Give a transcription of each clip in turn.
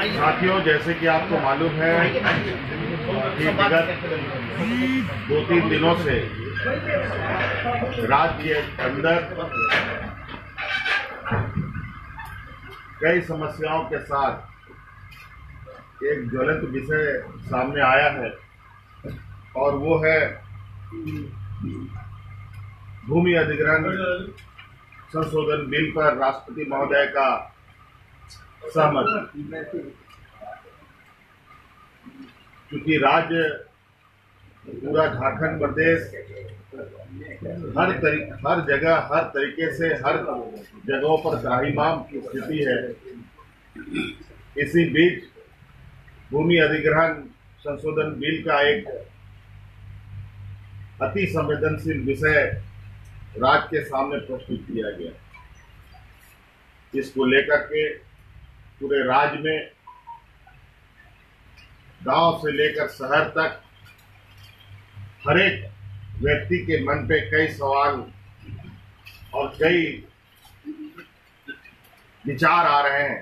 साथियों, जैसे कि आपको मालूम है कि विगत 2-3 दिनों से राज्य के अंदर कई समस्याओं के साथ एक ज्वलंत विषय सामने आया है और वो है भूमि अधिग्रहण संशोधन बिल पर राष्ट्रपति महोदय का सहमति। क्योंकि राज्य पूरा झारखंड प्रदेश हर जगह हर तरीके से हर जगहों पर त्राहिमाम की स्थिति है। इसी बीच भूमि अधिग्रहण संशोधन बिल का एक अति संवेदनशील विषय राज्य के सामने प्रस्तुत किया गया। इसको लेकर के पूरे राज्य में गांव से लेकर शहर तक हर एक व्यक्ति के मन पे कई सवाल और कई विचार आ रहे हैं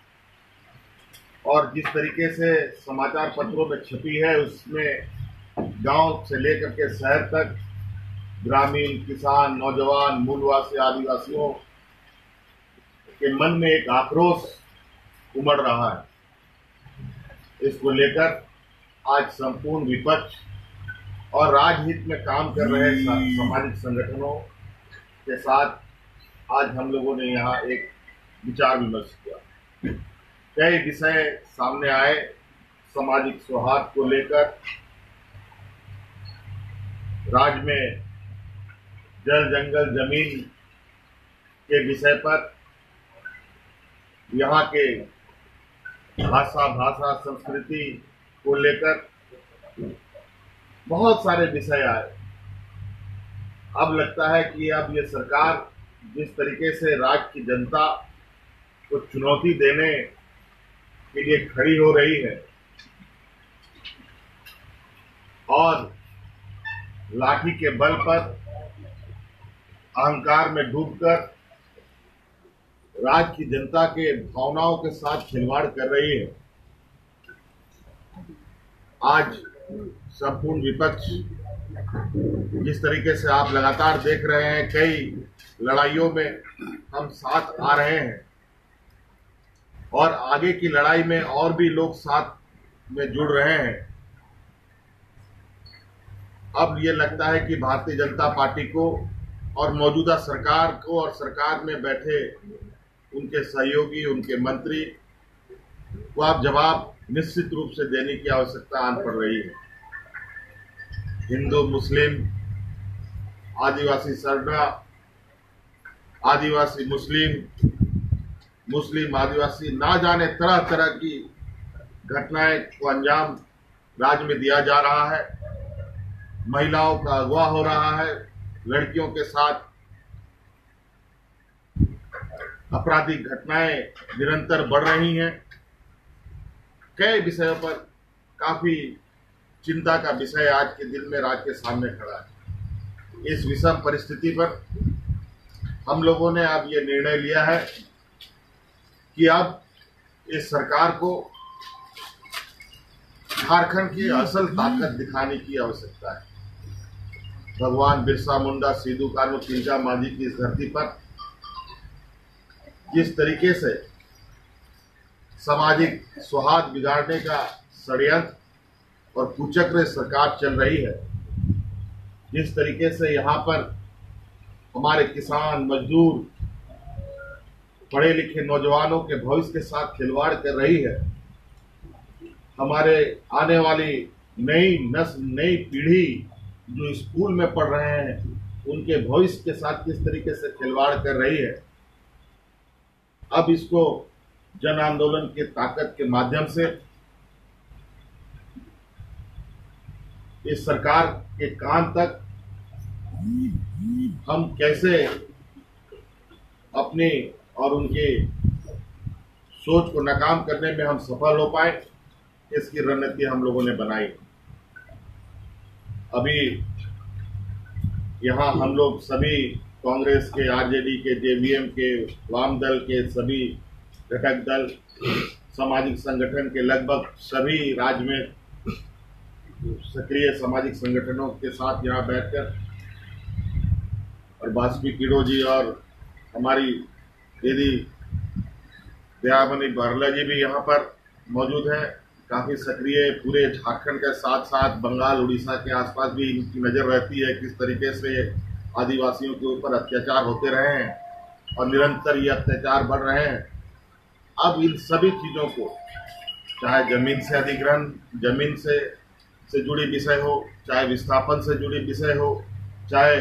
और जिस तरीके से समाचार पत्रों में छपी है उसमें गांव से लेकर के शहर तक ग्रामीण, किसान, नौजवान, मूलवासी, आदिवासियों के मन में एक आक्रोश उमड़ रहा है। इसको लेकर आज संपूर्ण विपक्ष और राजहित में काम कर रहे सामाजिक संगठनों के साथ आज हम लोगों ने यहाँ एक विचार विमर्श किया। कई विषय सामने आए सामाजिक सौहार्द को लेकर, राज्य में जल जंगल जमीन के विषय पर, यहाँ के भाषा संस्कृति को लेकर बहुत सारे विषय आए। अब लगता है कि अब ये सरकार जिस तरीके से राज्य की जनता को चुनौती देने के लिए खड़ी हो रही है और लाठी के बल पर अहंकार में डूबकर राज्य की जनता के भावनाओं के साथ खिलवाड़ कर रही है। आज संपूर्ण विपक्ष जिस तरीके से आप लगातार देख रहे हैं, कई लड़ाइयों में हम साथ आ रहे हैं और आगे की लड़ाई में और भी लोग साथ में जुड़ रहे हैं। अब ये लगता है कि भारतीय जनता पार्टी को और मौजूदा सरकार को और सरकार में बैठे उनके सहयोगी, उनके मंत्री को अब जवाब निश्चित रूप से देने की आवश्यकता आन पड़ रही है। हिंदू, मुस्लिम, आदिवासी सरना, आदिवासी मुस्लिम, मुस्लिम आदिवासी, ना जाने तरह तरह की घटनाएं को अंजाम राज्य में दिया जा रहा है। महिलाओं का अगवा हो रहा है, लड़कियों के साथ आपराधिक घटनाएं निरंतर बढ़ रही हैं। कई विषयों पर काफी चिंता का विषय आज के दिन में राज्य के सामने खड़ा है। इस विषम परिस्थिति पर हम लोगों ने अब ये निर्णय लिया है कि अब इस सरकार को झारखंड की असल ताकत दिखाने की आवश्यकता है। भगवान बिरसा मुंडा, सिद्धू कान्हू, तिलका मांझी की इस धरती पर जिस तरीके से सामाजिक सौहार्द बिगाड़ने का षड्यंत्र और कुचक्र सरकार चल रही है, जिस तरीके से यहाँ पर हमारे किसान, मजदूर, पढ़े लिखे नौजवानों के भविष्य के साथ खिलवाड़ कर रही है, हमारे आने वाली नई नस्ल, नई पीढ़ी जो स्कूल में पढ़ रहे हैं उनके भविष्य के साथ किस तरीके से खिलवाड़ कर रही है, अब इसको जन आंदोलन के ताकत के माध्यम से इस सरकार के कान तक हम कैसे अपनी और उनके सोच को नाकाम करने में हम सफल हो पाए, इसकी रणनीति हम लोगों ने बनाई। अभी यहाँ हम लोग सभी कांग्रेस के, आरजेडी के, जेवीएम के, वाम दल के सभी घटक दल सामाजिक संगठन के लगभग सभी राज्य में सक्रिय सामाजिक संगठनों के साथ यहाँ बैठकर, और बासपी किडो जी और हमारी दीदी दयामणि बारला जी भी यहाँ पर मौजूद हैं, काफ़ी सक्रिय। पूरे झारखंड के साथ साथ बंगाल उड़ीसा के आसपास भी इनकी नज़र रहती है किस तरीके से आदिवासियों के ऊपर अत्याचार होते रहे हैं और निरंतर ये अत्याचार बढ़ रहे हैं। अब इन सभी चीज़ों को, चाहे जमीन से अधिग्रहण, जमीन से जुड़ी विषय हो, चाहे विस्थापन से जुड़ी विषय हो, चाहे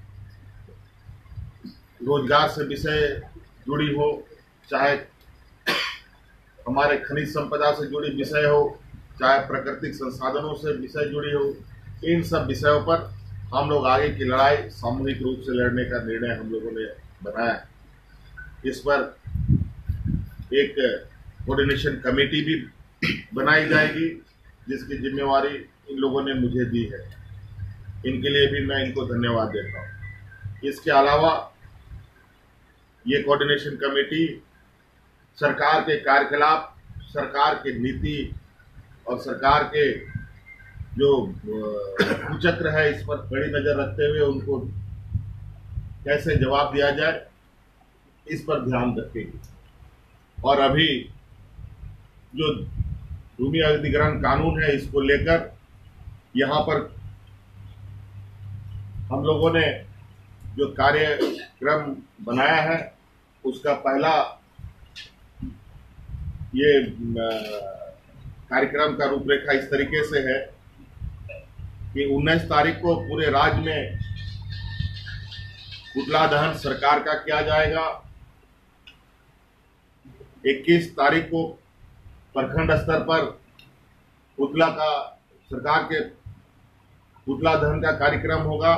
रोजगार से विषय जुड़ी हो, चाहे हमारे खनिज संपदा से जुड़ी विषय हो, चाहे प्राकृतिक संसाधनों से विषय जुड़ी हो, इन सब विषयों पर हम लोग आगे की लड़ाई सामूहिक रूप से लड़ने का निर्णय हम लोगों ने बनाया। इस पर एक कोऑर्डिनेशन कमेटी भी बनाई जाएगी जिसकी जिम्मेवारी इन लोगों ने मुझे दी है। इनके लिए भी मैं इनको धन्यवाद देता हूँ। इसके अलावा ये कोऑर्डिनेशन कमेटी सरकार के कार्यकलाप, सरकार के नीति और सरकार के जो कुचक्र है इस पर कड़ी नजर रखते हुए उनको कैसे जवाब दिया जाए इस पर ध्यान रखेगी। और अभी जो भूमि अधिग्रहण कानून है इसको लेकर यहाँ पर हम लोगों ने जो कार्यक्रम बनाया है उसका पहला ये कार्यक्रम का रूपरेखा इस तरीके से है कि 19 तारीख को पूरे राज्य में पुतला दहन सरकार का किया जाएगा। 21 तारीख को प्रखंड स्तर पर पुतला का, सरकार के पुतला दहन का कार्यक्रम होगा।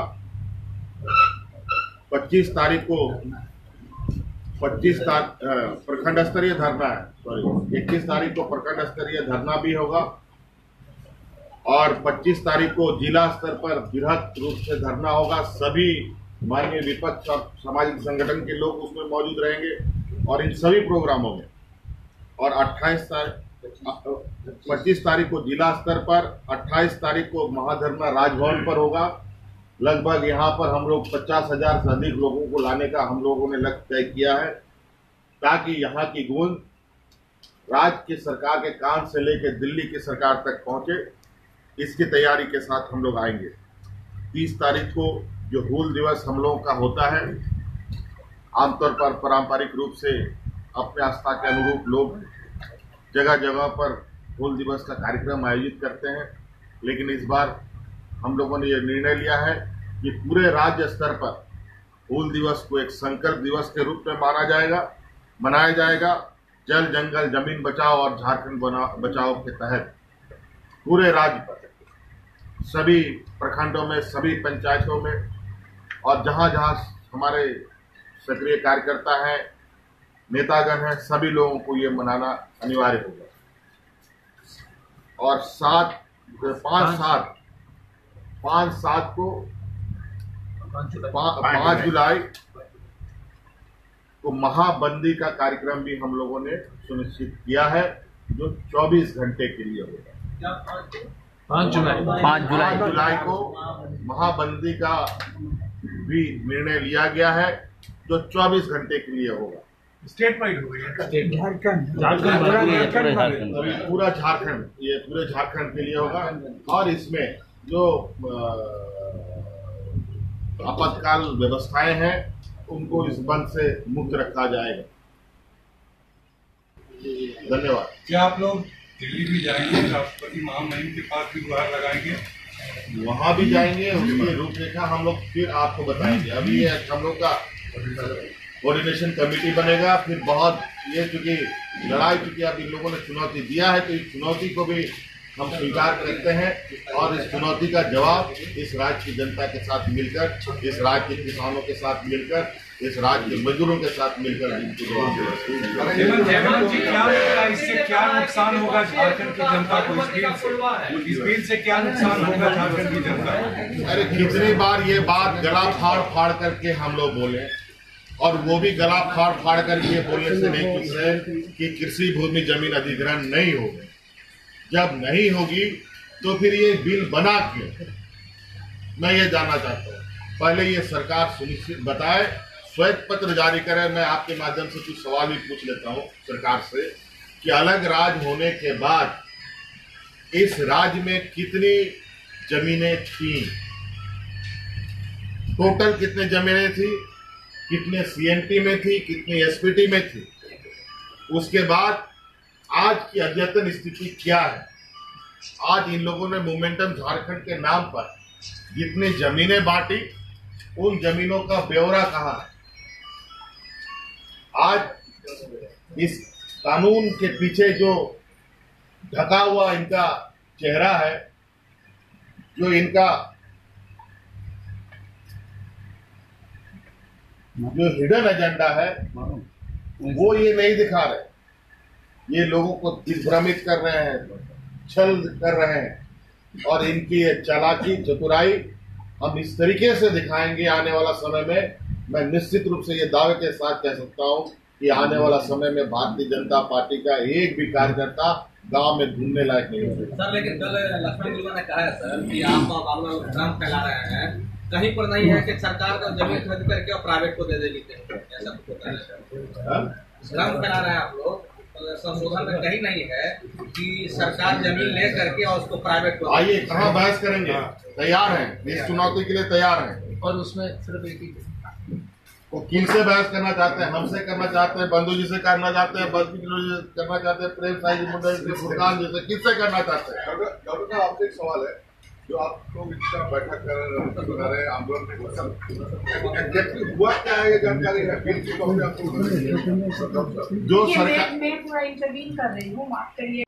25 तारीख को प्रखंड स्तरीय धरना है, 21 तारीख को प्रखंड स्तरीय धरना भी होगा और 25 तारीख को जिला स्तर पर बृहद रूप से धरना होगा। सभी माननीय विपक्ष और सामाजिक संगठन के लोग उसमें मौजूद रहेंगे और इन सभी प्रोग्रामों में। और 25 तारीख को जिला स्तर पर, 28 तारीख को महाधरना राजभवन पर होगा। लगभग यहाँ पर हम लोग 50,000 से अधिक लोगों को लाने का हम लोगों ने लक्ष्य तय किया है ताकि यहाँ की गूंज राज्य की सरकार के कान से लेकर दिल्ली की सरकार तक पहुँचे। इसकी तैयारी के साथ हम लोग आएंगे। 30 तारीख को जो हूल दिवस हम लोगों का होता है, आमतौर पर पारंपरिक रूप से अपने आस्था के अनुरूप लोग जगह जगह पर हूल दिवस का कार्यक्रम आयोजित करते हैं, लेकिन इस बार हम लोगों ने यह निर्णय लिया है कि पूरे राज्य स्तर पर हूल दिवस को एक संकल्प दिवस के रूप में मनाया जाएगा। जल जंगल जमीन बचाओ और झारखंड बचाओ के तहत पूरे राज्य पर, सभी प्रखंडों में, सभी पंचायतों में और जहां जहां हमारे सक्रिय कार्यकर्ता हैं, नेतागण हैं, सभी लोगों को ये मनाना अनिवार्य होगा। और 5 जुलाई को महाबंदी का कार्यक्रम भी हम लोगों ने सुनिश्चित किया है जो 24 घंटे के लिए होगा। 5 जुलाई को महाबंदी का भी निर्णय लिया गया है जो 24 घंटे के लिए होगा। स्टेट वाइड हो गई, झारखंड पूरा झारखंड, ये पूरे झारखंड के लिए होगा। और इसमें जो आपातकाल व्यवस्थाएं हैं उनको इस बंद से मुक्त रखा जाएगा। धन्यवाद। क्या आप लोग दिल्ली भी जाएंगे, राष्ट्रपति महामहिम के पास भी गुहार लगाएंगे? वहां भी जाएंगे, उसकी रूपरेखा हम लोग फिर आपको बताएंगे। अभी ये हम लोग का कोऑर्डिनेशन कमेटी बनेगा। फिर बहुत ये चूंकि लड़ाई, चूंकि अब इन लोगों ने चुनौती दिया है तो इस चुनौती को भी हम स्वीकार करते हैं और इस चुनौती का जवाब इस राज्य की जनता के साथ मिलकर, इस राज्य के किसानों के साथ मिलकर, इस राज्य के मजदूरों के साथ मिलकर इनको जवाब देगा। इससे क्या नुकसान होगा झारखंड की जनता को? इस बिल से क्या नुकसान होगा झारखंड की जनता को? अरे कितनी बार ये बात गला फाड़ फाड़ करके हम लोग बोले और वो भी गला फाड़ फाड़ कर ये बोलने से नहीं खुश है कि कृषि भूमि जमीन अधिग्रहण नहीं होगी। जब नहीं होगी तो फिर ये बिल बना क्यों, मैं ये जानना चाहता हूँ। पहले ये सरकार सुनिश्चित बताए, श्वेत पत्र जारी करे। मैं आपके माध्यम से कुछ सवाल भी पूछ लेता हूँ सरकार से कि अलग राज्य होने के बाद इस राज्य में कितनी जमीनें थी, टोटल कितने जमीनें थी, कितने सीएनटी में थी, कितनी एसपीटी में थी, उसके बाद आज की अद्यतन स्थिति क्या है। आज इन लोगों ने मोमेंटम झारखंड के नाम पर जितनी जमीनें बांटी, उन जमीनों का ब्यौरा कहाँ है। आज इस कानून के पीछे जो ढका हुआ इनका चेहरा है, जो इनका जो हिडन एजेंडा है, वो ये नहीं दिखा रहे। ये लोगों को दिग्भ्रमित कर रहे हैं, छल कर रहे हैं, और इनकी चालाकी चतुराई हम इस तरीके से दिखाएंगे आने वाला समय में। मैं निश्चित रूप से ये दावे के साथ कह सकता हूं कि आने वाला समय में भारतीय जनता पार्टी का एक भी कार्यकर्ता गांव में घूमने लायक नहीं होगा। सर, लेकिन कल लक्ष्मण गिलुआ ने कहा है सर कि आप भ्रम फैला रहे हैं, कहीं पर नहीं है कि सरकार का जमीन खरीद करके और प्राइवेट को दे देगी, ऐसा कुछ होता है। भ्रम फैला रहे हैं आप लोग। संशोधन में कहीं नहीं है कि सरकार जमीन ले करके और उसको प्राइवेट को। आइए, कहाँ बहस करेंगे, तैयार हैं, इस चुनौती के लिए तैयार हैं। और उसमें सिर्फ एक ही वो किनसे बहस करना चाहते हैं? हमसे करना चाहते हैं, बंधु जी से करना चाहते हैं, बल्कि करना चाहते हैं, प्रेम साई जी मुंडा जी, फुरकान जी से, किससे करना चाहते हैं? डॉक्टर साहब, आपसे एक सवाल है। जो आप लोग इसका बैठक कर रहे हैं, आंदोलन एग्जैक्टली हुआ क्या है, ये जानकारी है? बिल की कॉपी आपको जो सरकार मैं पूरा इंटरवीन कर रही हूँ, माफ करिए।